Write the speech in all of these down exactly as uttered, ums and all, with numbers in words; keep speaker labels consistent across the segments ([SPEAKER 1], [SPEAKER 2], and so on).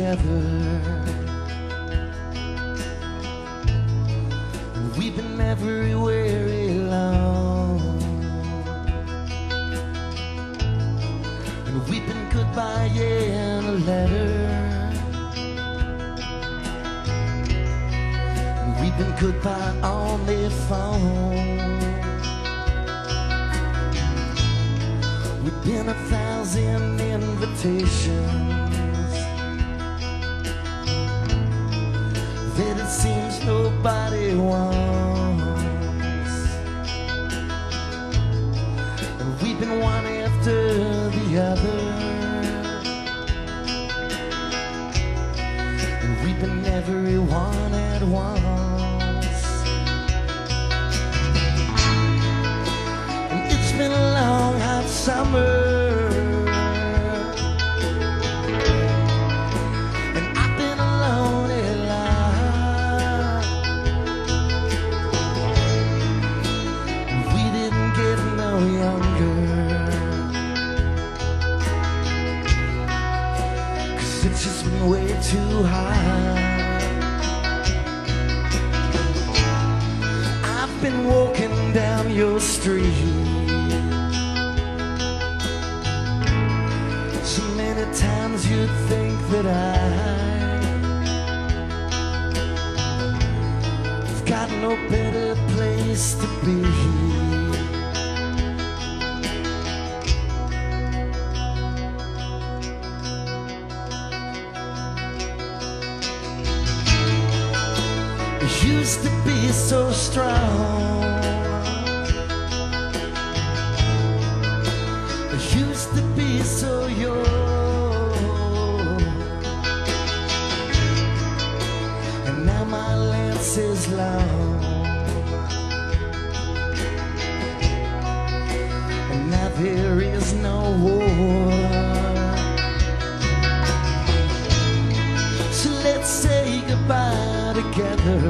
[SPEAKER 1] together. We've been everywhere alone, and we've been goodbye in a letter, and we've been goodbye on the phone. We've been a thousand invitations that it seems nobody wants, and we've been one after the other, and we've been everyone at once. And it's been a long hot summer, way too high. I've been walking down your street so many times you'd think that I've got no better place to be. Used to be so strong, used to be so young, and now my lance is long, and now there is no war. So let's say goodbye together.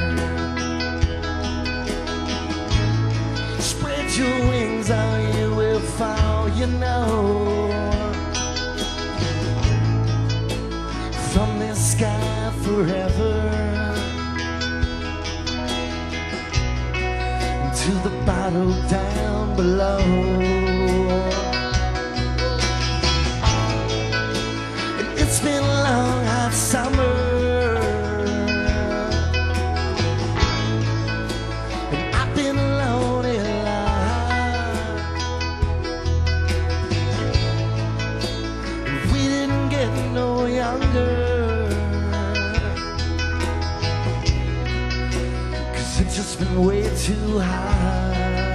[SPEAKER 1] Spread your wings, or you will fall, you know, from this sky forever to the bottle down below. And it's been a long hot summer, it's just been way too high.